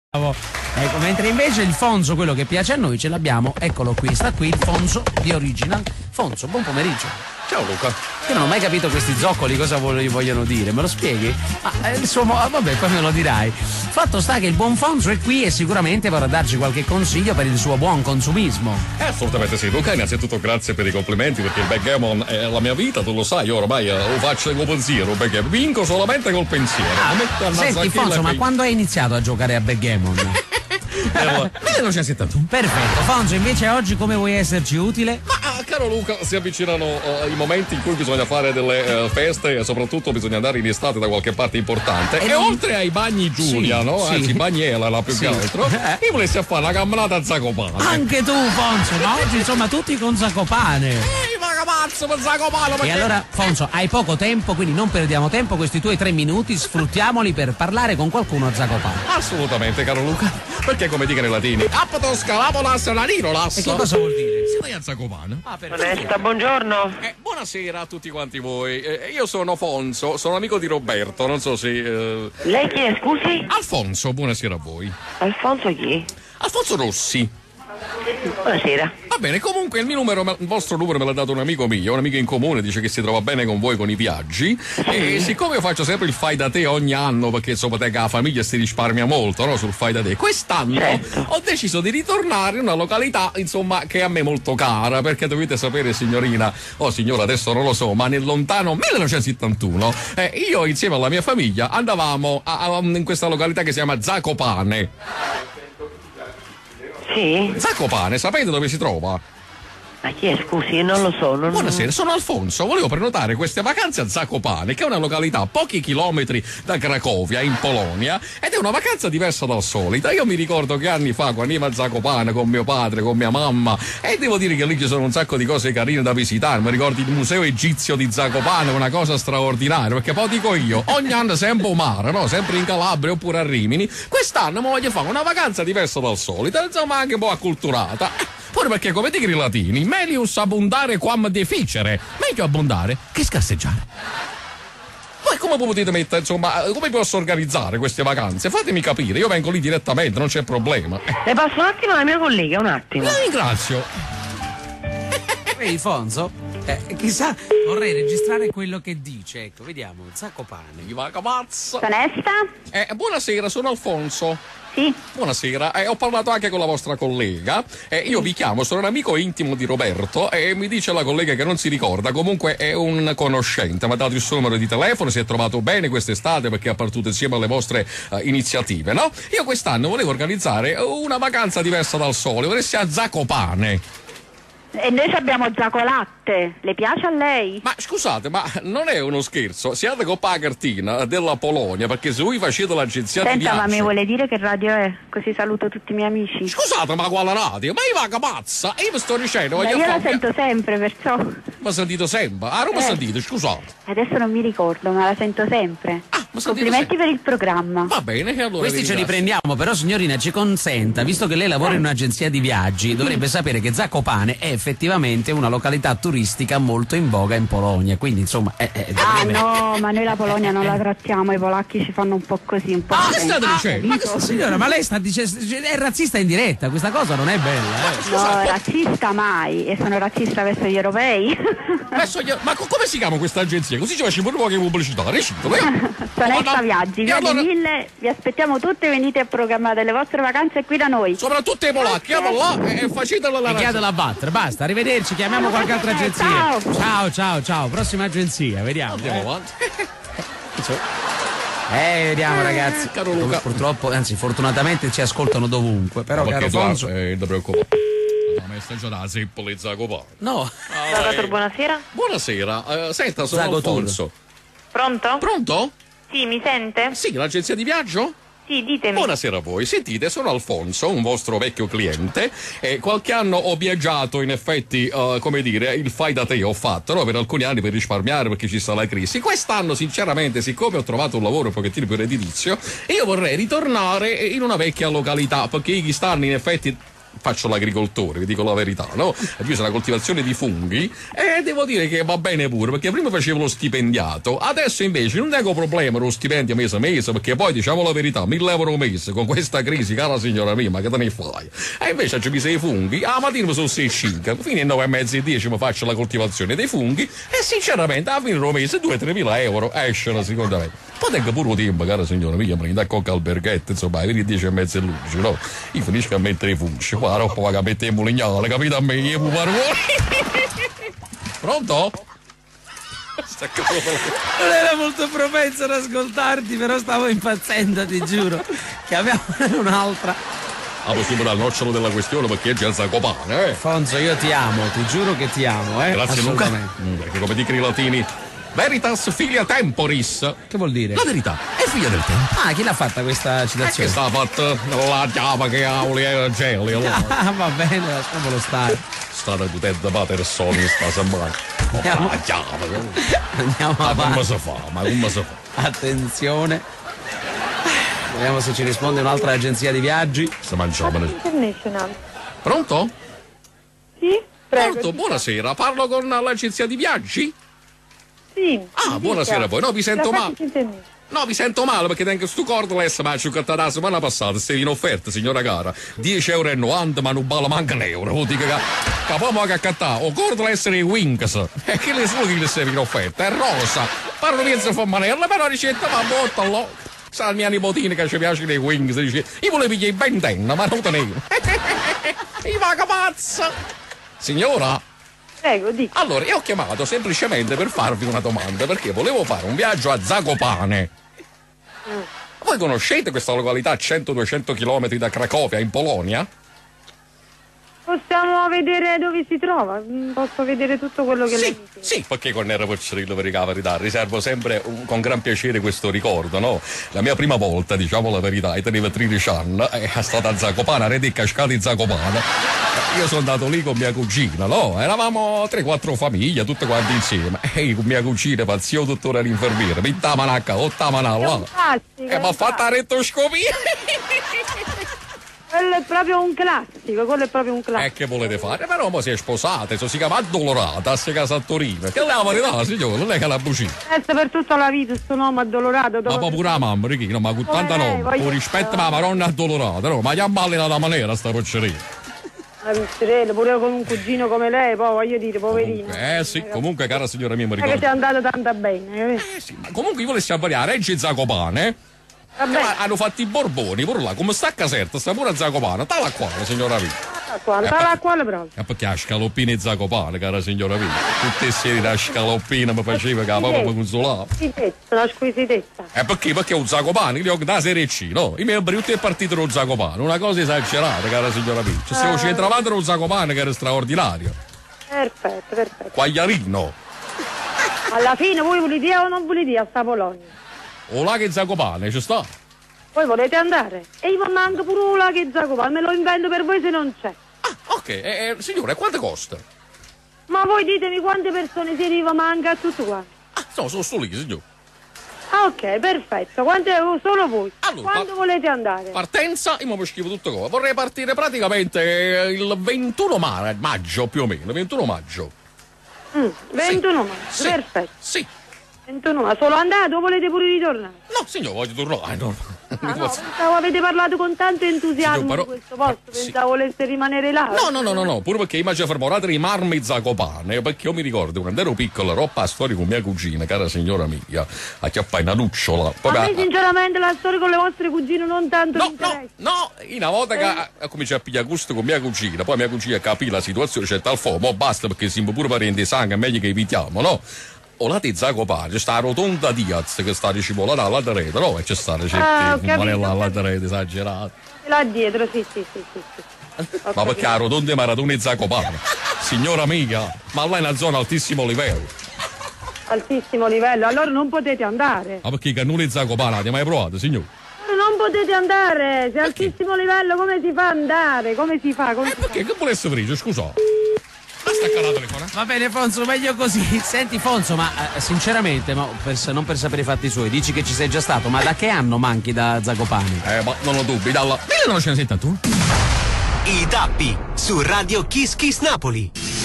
Ecco, mentre invece il Fonso, quello che piace a noi, ce l'abbiamo, eccolo qui, sta qui il Fonso di Original. Fonso, buon pomeriggio. Ciao Luca. Io non ho mai capito questi zoccoli cosa vogliono dire, me lo spieghi? Vabbè, poi me lo dirai. Fatto sta che il buon Fonso è qui e sicuramente vorrà darci qualche consiglio per il suo buon consumismo. Assolutamente sì, Luca, innanzitutto grazie per i complimenti, perché il backgammon è la mia vita, tu lo sai, io ormai lo faccio con pensiero, perché vinco solamente col pensiero. Senti Fonso, ma quando hai iniziato a giocare a backgammon? 1971. Perfetto, Fonso, invece oggi come vuoi esserci utile? Ma caro Luca, si avvicinano i momenti in cui bisogna fare delle feste e soprattutto bisogna andare in estate da qualche parte importante. E oltre ai bagni Giulia, sì, no? sì. Anzi, bagnela la più che altro, io volessi a fare una camminata a Zakopane. Anche tu, Fonso, ma oggi insomma tutti con Zakopane. E allora, Fonso, hai poco tempo, quindi non perdiamo tempo, questi tuoi 3 minuti sfruttiamoli per parlare con qualcuno a Zakopane. Assolutamente, caro Luca, perché come dicono i latini, apto scalapolas laninolas. E che cosa vuol dire? Siete a Zakopane? Onesta, buongiorno. Buonasera a tutti quanti voi. Io sono Fonso, sono amico di Roberto, non so se... Lei chi è, scusi? Alfonso, buonasera a voi. Alfonso chi? Alfonso Rossi. Buonasera. Va bene, comunque il vostro numero me l'ha dato un amico mio, un amico in comune, dice che si trova bene con voi con i viaggi. E siccome io faccio sempre il fai da te ogni anno, perché insomma te che la famiglia si risparmia molto, no, sul fai da te, quest'anno ho deciso di ritornare in una località insomma che è a me molto cara, perché dovete sapere signorina, signora adesso non lo so, ma nel lontano 1971 io insieme alla mia famiglia andavamo in questa località che si chiama Zakopane. Sì? Zakopane, sapete dove si trova? Ma chi è, scusi? Io non lo so. Buonasera, sono Alfonso. Volevo prenotare queste vacanze a Zakopane, che è una località a pochi chilometri da Cracovia, in Polonia, ed è una vacanza diversa dal solito. Io mi ricordo che anni fa, quando ero a Zakopane con mio padre, con mia mamma, e devo dire che lì ci sono un sacco di cose carine da visitare. Mi ricordo il museo egizio di Zakopane, una cosa straordinaria, perché poi dico io, ogni anno sempre a mare, no? Sempre in Calabria oppure a Rimini. Quest'anno mi voglio fare una vacanza diversa dal solito, insomma anche un po' acculturata. Pure perché, come dicono i latini, melius abundare quam deficere. Meglio abbondare che scarseggiare. Poi come potete mettere, insomma, come posso organizzare queste vacanze? Fatemi capire, io vengo lì direttamente, non c'è problema. Le passo un attimo alla mia collega, un attimo. La ringrazio. Ehi, Fonso, chissà, vorrei registrare quello che dice. Ecco, vediamo, Zakopane. Onesta? Buonasera, sono Alfonso. Sì. Buonasera, ho parlato anche con la vostra collega. Io vi chiamo, sono un amico intimo di Roberto e mi dice la collega che non si ricorda, comunque è un conoscente, mi ha dato il suo numero di telefono, si è trovato bene quest'estate perché ha partito insieme alle vostre iniziative, no? Io quest'anno volevo organizzare una vacanza diversa dal solito, vorrei a Zakopane. E noi abbiamo Zacolatte, le piace a lei? Ma scusate, ma non è uno scherzo, siete con la cartina della Polonia, perché se voi facete l'agenzia di viaggio... Senta, ma mi vuole dire che radio è? Così saluto tutti i miei amici. Scusate, ma quale radio? Ma io vaga pazza, io vi sto dicendo... Ma io la sento sempre, perciò... Ma sentito sempre? Ah, non mi sentite, scusate. Adesso non mi ricordo, ma la sento sempre. Complimenti per il programma. Va bene, e allora... Questi ce li prendiamo, però signorina ci consenta, visto che lei lavora in un'agenzia di viaggi, dovrebbe sapere che Zakopane è effettivamente una località turistica molto in voga in Polonia, quindi insomma no, ma noi la Polonia non la trattiamo, i polacchi ci fanno un po' così, un po'. Che state dicendo? Ma signora, ma lei sta dicendo è razzista in diretta, questa cosa non è bella. No, razzista mai, e sono razzista verso gli europei. Ma come si chiama questa agenzia? Così ci facciamo un po' di pubblicità, recito, Onesta Viaggi, via di Mille, vi aspettiamo tutte, venite a programmare le vostre vacanze qui da noi. Soprattutto i polacchi, andate là e facetela la chiatela a battere, basta, arrivederci, chiamiamo qualche altra agenzia. Ciao, prossima agenzia, vediamo. Andiamo avanti. Vediamo ragazzi. Caro Luca. Purtroppo, anzi fortunatamente ci ascoltano dovunque, però caro Fonso. Non ti preoccupare. No. Zagator, buonasera. Buonasera, senta, sono Zagator. Alfonso. Pronto? Pronto? Sì, mi sente? Sì, l'agenzia di viaggio? Sì, ditemi. Buonasera a voi, sentite, sono Alfonso, un vostro vecchio cliente e qualche anno ho viaggiato, in effetti, come dire, il fai da te ho fatto, no? Per alcuni anni per risparmiare perché ci sta la crisi. Quest'anno, sinceramente, siccome ho trovato un lavoro un pochettino più redditizio, io vorrei ritornare in una vecchia località, perché quest'anno in effetti faccio l'agricoltore, vi dico la verità, no? Io sono la coltivazione di funghi e devo dire che va bene pure, perché prima facevo lo stipendiato, adesso invece non tengo problema lo stipendio mese a mese, perché poi diciamo la verità, 1.000 euro al mese con questa crisi, cara signora mia, ma che te ne fai? E invece ci sei i funghi, a mattina mi sono 6,5, fino alle 9:30 e 10 mi faccio la coltivazione dei funghi e sinceramente a fine del mese 2-3.000 euro escono secondo me. Poi tengo pure tempo, cara signora mia, mi da cocca al berghetto, insomma, vedi 10:30 e luce, no? Io finisco a mettere i funghi, qua la roba che mette il mulignale, capito a me, io parole. Pronto? Non era molto propenso ad ascoltarti, però stavo impazzendo, ti giuro, che abbiamo un'altra. Ah, possiamo dare il nocciolo della questione perché è già Zakopane, eh? Fonso, io ti amo, ti giuro che ti amo, eh? Grazie Luca. Perché come dicono i latini, veritas filia temporis. Che vuol dire? La verità è figlia del tempo. Ah, chi l'ha fatta questa Che citazione? sta fatta la chiama che auli e geli, allora. Ah, va bene, lasciamolo stare. State tutette pater soli, sta sembrando. Andiamo. La chiama. Andiamo Ma come avanti. si fa? Ma come si fa? Attenzione. Vediamo se ci risponde un'altra agenzia di viaggi. Si mangiamo. International. Pronto? Sì? Prego. Pronto, buonasera. Parlo con l'agenzia di viaggi? Sì. Ah, buonasera a voi. No, vi sento male. male. No, vi sento male perché tengo stu cordless, ma ci ho cattato la settimana passata, stai in offerta, signora cara. 10,90 €, ma non balla manca un euro. Vuol dire che poi che accattare o cordless e Winx. E che le solo che le serve in offerta, è rosa. Parlo pienso fa manella, però ricetta ma bottalo. Sa la mia nipotina che ci piace dei Winx, dice, io volevo pigliare i bentenna, ma non tenevo. I vaga pazza. Signora? Prego, dica. Allora, io ho chiamato semplicemente per farvi una domanda, perché volevo fare un viaggio a Zakopane. Voi conoscete questa località a 100-200 km da Cracovia, in Polonia? Possiamo vedere dove si trova? Posso vedere tutto quello che lei mi chiede? Sì, perché con Nero Porcerillo per la verità riservo sempre con gran piacere questo ricordo, no? La mia prima volta, diciamo la verità, tenevo 13 anni, è stata a Zakopane, a Rete Cascati in Zakopane. Io sono andato lì con mia cugina, no? Eravamo 3-4 famiglie, tutte quante insieme. E io con mia cugina, zio dottore l'infermiere, pittavano a qua, ottavano là. Fantastico. E mi ha fatto la rettoscopia. Quello è proprio un classico, quello è proprio un classico. E che volete fare? Però mo si è sposata, si chiama addolorata, si casa a Torino. Che è la verità, signore, non è che la bucina. Resta per tutta la vita sto nome addolorato. Ma pure la mamma, Richino, ma con tanta lei, nome, voglio- con rispetto a Maronna addolorata, no? Ma gli ammallina da maniera sta porceria. La pizzerella, pure con un cugino come lei, poi voglio dire, poverino. Sì, comunque, cara signora mia, mi Non è che ricordo. sia andata tanto bene. Sì, ma comunque io volessi avvariare Reggi Zakopane. Vabbè, Hanno fatto i Borboni, pure là, come sta a Caserta, sta pure a Zakopane, tala qua, signora mia. la quale proprio. E perché a scaloppina e Zakopane, cara signora mia. Tutte le sere la scaloppina mi faceva che la papà mi consolava. Squisitezza, la squisitezza. E perché? Perché è un Zakopane, io ho da Serie C, no? I miei tutti è partito lo Zakopane, una cosa esagerata, cara signora mia. Ci stiamo centravando lo Zakopane che era straordinario. Perfetto, perfetto. Quagliarino. Alla fine voi volete o non volete a sta Polonia? O là che Zakopane, ci sta? Voi volete andare? E io manco pure un là che Zakopane, me lo invento per voi se non c'è. Ah, ok. Signore, quanto costa? Ma voi ditemi quante persone siete, io manca a tutto qua. Ah, no, sono sto lì, signore. Ah, ok, perfetto. Quante solo voi? Allora, Quando volete andare? Partenza, io mi scrivo tutto qua. Vorrei partire praticamente il 21 maggio, più o meno, 21 maggio. 21 maggio, Sì. perfetto. Sì. 21 maggio. Solo andate o volete pure ritornare? No, signore, voglio tornare. No. Ah, no, pensavo avete parlato con tanto entusiasmo Però- di questo posto, sì. pensavo voleste rimanere là. No, pure perché io mi ci fermato di marmi Zakopane, perché io mi ricordo quando ero piccolo, ero a storia con mia cugina, cara signora mia, a chiappare una lucciola. Poi A me sinceramente la storia con le vostre cugine non tanto mi No, interessa. una volta che ha cominciato a pigliare gusto con mia cugina, poi mia cugina capì la situazione, c'è tal fuoco, basta perché siamo pure parenti di sangue, è meglio che evitiamo, no? O là di Zakopane, c'è sta rotonda Diaz che sta di cipollata alla rete, no? E c'è sta Ah, ho ricetta capito, marella ho alla rete, esagerata. Là dietro, sì. Ma perché la rotonda Maratona e Zakopane? Signora mia, ma là è una zona altissimo livello. Altissimo livello, allora non potete andare. Ma perché i cannoni e Zakopane avete mai provato, signore? Non potete andare, se è altissimo livello come si fa ad andare? Come si fa? Come si fa? Perché? Che volesse frigere, scusa? Ma stacca la telefono. Va bene Fonso, meglio così. Senti Fonso, ma sinceramente, non per sapere i fatti suoi, dici che ci sei già stato, ma da che anno manchi da Zakopane? Ma non ho dubbi, dalla 1971. I Tappi su Radio Kiss Kiss Napoli.